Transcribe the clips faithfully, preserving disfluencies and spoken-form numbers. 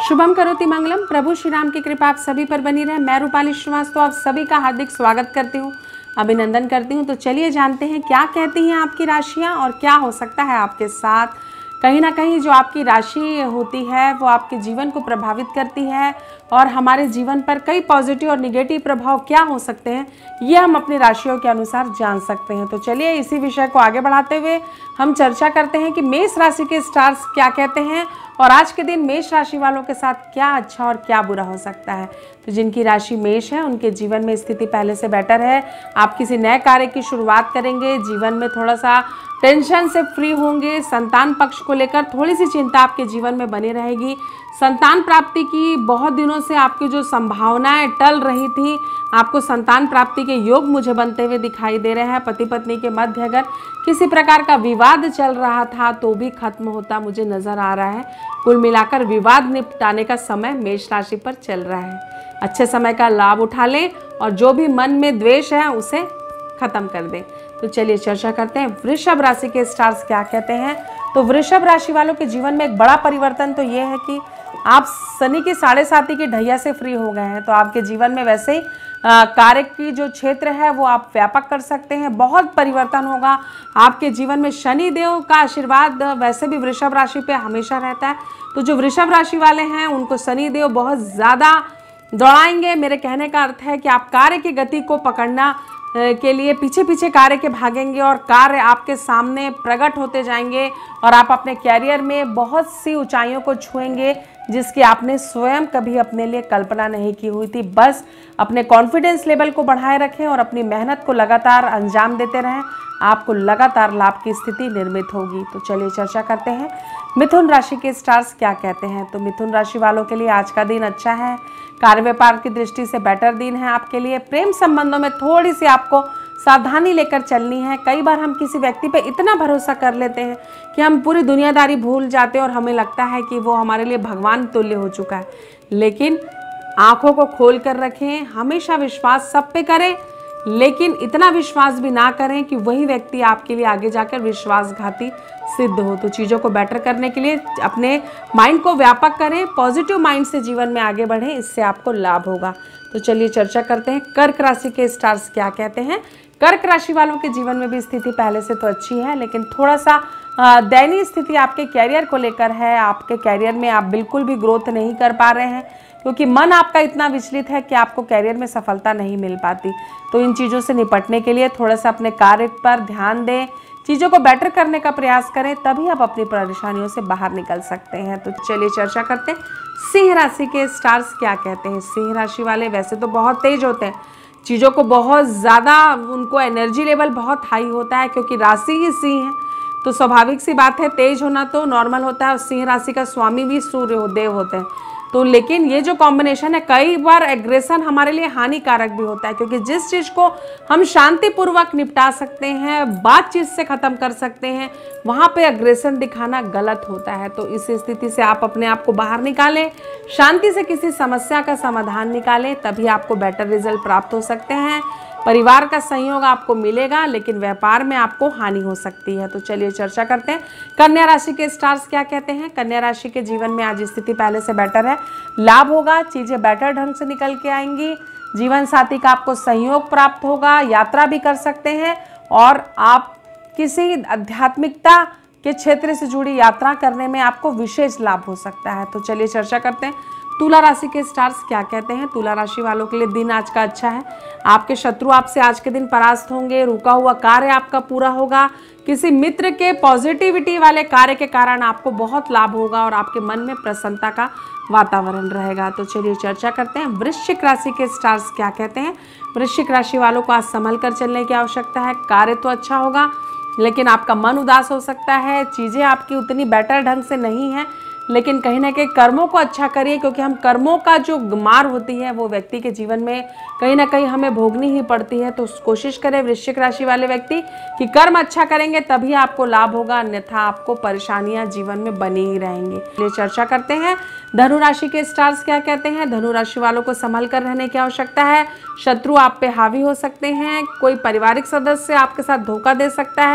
शुभम करोति मंगलम। प्रभु श्री राम की कृपा आप सभी पर बनी रहे। मैं रूपाली श्रीवास्तव आप सभी का हार्दिक स्वागत करती हूँ, अभिनंदन करती हूँ। तो चलिए जानते हैं क्या कहती हैं आपकी राशियाँ और क्या हो सकता है आपके साथ। कहीं ना कहीं जो आपकी राशि होती है वो आपके जीवन को प्रभावित करती है और हमारे जीवन पर कई पॉजिटिव और निगेटिव प्रभाव क्या हो सकते हैं ये हम अपनी राशियों के अनुसार जान सकते हैं। तो चलिए इसी विषय को आगे बढ़ाते हुए हम चर्चा करते हैं कि मेष राशि के स्टार्स क्या कहते हैं और आज के दिन मेष राशि वालों के साथ क्या अच्छा और क्या बुरा हो सकता है। तो जिनकी राशि मेष है उनके जीवन में स्थिति पहले से बेटर है। आप किसी नए कार्य की शुरुआत करेंगे, जीवन में थोड़ा सा टेंशन से फ्री होंगे। संतान पक्ष को लेकर थोड़ी सी चिंता आपके जीवन में बनी रहेगी। संतान प्राप्ति की बहुत दिनों से आपकी जो संभावनाएं टल रही थी, आपको संतान प्राप्ति के योग मुझे बनते हुए दिखाई दे रहे हैं। पति पत्नी के मध्य अगर किसी प्रकार का विवाद चल रहा था तो भी खत्म होता मुझे नजर आ रहा है। कुल मिलाकर विवाद निपटाने का समय मेष राशि पर चल रहा है। अच्छे समय का लाभ उठा लें और जो भी मन में द्वेष है उसे खत्म कर दें। तो चलिए चर्चा करते हैं वृषभ राशि के स्टार्स क्या कहते हैं। तो वृषभ राशि वालों के जीवन में एक बड़ा परिवर्तन तो ये है कि आप शनि की साढ़े साथी की ढैया से फ्री हो गए हैं। तो आपके जीवन में वैसे ही कार्य की जो क्षेत्र है वो आप व्यापक कर सकते हैं। बहुत परिवर्तन होगा आपके जीवन में। शनि देव का आशीर्वाद वैसे भी वृषभ राशि पे हमेशा रहता है। तो जो वृषभ राशि वाले हैं उनको शनि देव बहुत ज़्यादा दौड़ाएंगे। मेरे कहने का अर्थ है कि आप कार्य की गति को पकड़ना के लिए पीछे पीछे कार्य के भागेंगे और कार्य आपके सामने प्रकट होते जाएंगे और आप अपने कैरियर में बहुत सी ऊंचाइयों को छुएंगे जिसकी आपने स्वयं कभी अपने लिए कल्पना नहीं की हुई थी। बस अपने कॉन्फिडेंस लेवल को बढ़ाए रखें और अपनी मेहनत को लगातार अंजाम देते रहें। आपको लगातार लाभ की स्थिति निर्मित होगी। तो चलिए चर्चा करते हैं मिथुन राशि के स्टार्स क्या कहते हैं। तो मिथुन राशि वालों के लिए आज का दिन अच्छा है। कार्य व्यापार की दृष्टि से बेटर दिन है आपके लिए। प्रेम संबंधों में थोड़ी सी आपको सावधानी लेकर चलनी है। कई बार हम किसी व्यक्ति पे इतना भरोसा कर लेते हैं कि हम पूरी दुनियादारी भूल जाते हैं और हमें लगता है कि वो हमारे लिए भगवान तुल्य हो चुका है। लेकिन आंखों को खोल कर रखें, हमेशा विश्वास सब पे करें, लेकिन इतना विश्वास भी ना करें कि वही व्यक्ति आपके लिए आगे जाकर विश्वासघाती सिद्ध हो। तो चीज़ों को बेटर करने के लिए अपने माइंड को व्यापक करें, पॉजिटिव माइंड से जीवन में आगे बढ़ें, इससे आपको लाभ होगा। तो चलिए चर्चा करते हैं कर्क राशि के स्टार्स क्या कहते हैं। कर्क राशि वालों के जीवन में भी स्थिति पहले से तो अच्छी है, लेकिन थोड़ा सा दयनीय स्थिति आपके कैरियर को लेकर है। आपके कैरियर में आप बिल्कुल भी ग्रोथ नहीं कर पा रहे हैं क्योंकि मन आपका इतना विचलित है कि आपको कैरियर में सफलता नहीं मिल पाती। तो इन चीज़ों से निपटने के लिए थोड़ा सा अपने कार्य पर ध्यान दें, चीज़ों को बेटर करने का प्रयास करें, तभी आप अपनी परेशानियों से बाहर निकल सकते हैं। तो चलिए चर्चा करते हैं सिंह राशि के स्टार्स क्या कहते हैं। सिंह राशि वाले वैसे तो बहुत तेज होते हैं, चीज़ों को बहुत ज़्यादा उनको एनर्जी लेवल बहुत हाई होता है क्योंकि राशि ही सिंह है। तो स्वाभाविक सी बात है, तेज होना तो नॉर्मल होता है और सिंह राशि का स्वामी भी सूर्य देव होते हैं। तो लेकिन ये जो कॉम्बिनेशन है, कई बार एग्रेशन हमारे लिए हानिकारक भी होता है क्योंकि जिस चीज़ को हम शांतिपूर्वक निपटा सकते हैं, बातचीत से ख़त्म कर सकते हैं, वहाँ पे एग्रेशन दिखाना गलत होता है। तो इस स्थिति से आप अपने आप को बाहर निकालें, शांति से किसी समस्या का समाधान निकालें, तभी आपको बेटर रिजल्ट प्राप्त हो सकते हैं। परिवार का सहयोग आपको मिलेगा, लेकिन व्यापार में आपको हानि हो सकती है। तो चलिए चर्चा करते हैं कन्या राशि के स्टार्स क्या कहते हैं। कन्या राशि के जीवन में आज स्थिति पहले से बेटर है, लाभ होगा, चीज़ें बेटर ढंग से निकल के आएंगी। जीवन साथी का आपको सहयोग प्राप्त होगा, यात्रा भी कर सकते हैं और आप किसी आध्यात्मिकता के क्षेत्र से जुड़ी यात्रा करने में आपको विशेष लाभ हो सकता है। तो चलिए चर्चा करते हैं तुला राशि के स्टार्स क्या कहते हैं। तुला राशि वालों के लिए दिन आज का अच्छा है। आपके शत्रु आपसे आज के दिन परास्त होंगे, रुका हुआ कार्य आपका पूरा होगा। किसी मित्र के पॉजिटिविटी वाले कार्य के कारण आपको बहुत लाभ होगा और आपके मन में प्रसन्नता का वातावरण रहेगा। तो चलिए चर्चा करते हैं वृश्चिक राशि के स्टार्स क्या कहते हैं। वृश्चिक राशि वालों को आज संभल कर चलने की आवश्यकता है। कार्य तो अच्छा होगा, लेकिन आपका मन उदास हो सकता है। चीज़ें आपकी उतनी बेटर ढंग से नहीं है, लेकिन कहीं ना कहीं कर्मों को अच्छा करिए क्योंकि हम कर्मों का जो मार होती है वो व्यक्ति के जीवन में कहीं ना कहीं हमें भोगनी ही पड़ती है। तो कोशिश करें वृश्चिक राशि वाले व्यक्ति कि कर्म अच्छा करेंगे तभी आपको लाभ होगा, अन्यथा आपको परेशानियां जीवन में बनी ही रहेंगी। चलिए चर्चा करते हैं धनु राशि के स्टार्स क्या कहते हैं। धनु राशि वालों को संभल कर रहने की आवश्यकता है। शत्रु आप पे हावी हो सकते हैं, कोई पारिवारिक सदस्य आपके साथ धोखा दे सकता है,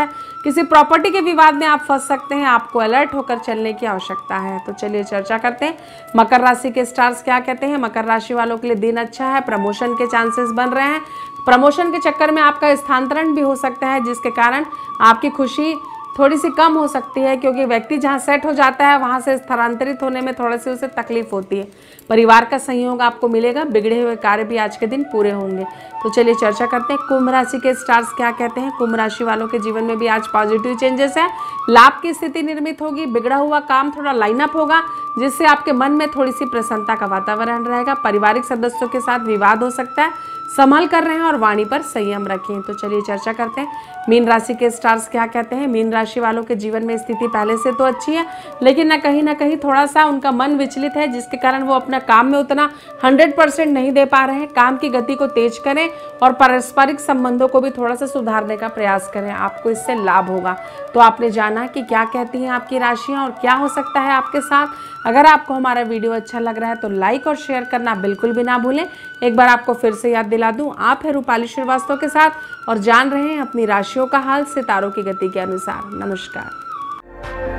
किसी प्रॉपर्टी के विवाद में आप फंस सकते हैं, आपको अलर्ट होकर चलने की आवश्यकता है। तो चलिए चर्चा करते हैं मकर राशि के स्टार्स क्या कहते हैं। मकर राशि वालों के लिए दिन अच्छा है, प्रमोशन के चांसेस बन रहे हैं। प्रमोशन के चक्कर में आपका स्थानांतरण भी हो सकता है, जिसके कारण आपकी खुशी थोड़ी सी कम हो सकती है, क्योंकि व्यक्ति जहां सेट हो जाता है वहां से स्थानांतरित होने में थोड़ी सी उसे तकलीफ होती है। परिवार का सहयोग आपको मिलेगा, बिगड़े हुए कार्य भी आज के दिन पूरे होंगे। तो चलिए चर्चा करते हैं कुंभ राशि के स्टार्स क्या कहते हैं। कुंभ राशि वालों के जीवन में भी आज पॉजिटिव चेंजेस है, लाभ की स्थिति निर्मित होगी, बिगड़ा हुआ काम थोड़ा लाइनअप होगा, जिससे आपके मन में थोड़ी सी प्रसन्नता का वातावरण रहेगा। पारिवारिक सदस्यों के साथ विवाद हो सकता है, संभल कर रहे हैं और वाणी पर संयम रखें। तो चलिए चर्चा करते हैं मीन राशि के स्टार्स क्या कहते हैं। मीन राशि वालों के जीवन में स्थिति पहले से तो अच्छी है, लेकिन ना कहीं ना कहीं थोड़ा सा उनका मन विचलित है, जिसके कारण वो अपना काम में उतना हंड्रेड परसेंट नहीं दे पा रहे हैं। काम की गति को तेज करें और पारस्परिक संबंधों को भी थोड़ा सा सुधारने का प्रयास करें, आपको इससे लाभ होगा। तो आपने जाना कि क्या कहती हैं आपकी राशियां और क्या हो सकता है आपके साथ। अगर आपको हमारा वीडियो अच्छा लग रहा है तो लाइक और शेयर करना बिल्कुल भी ना भूलें। एक बार आपको फिर से याद दिला दूं, आप है रूपाली श्रीवास्तव के साथ और जान रहे हैं अपनी राशियों का हाल सितारों की गति के अनुसार। नमस्कार।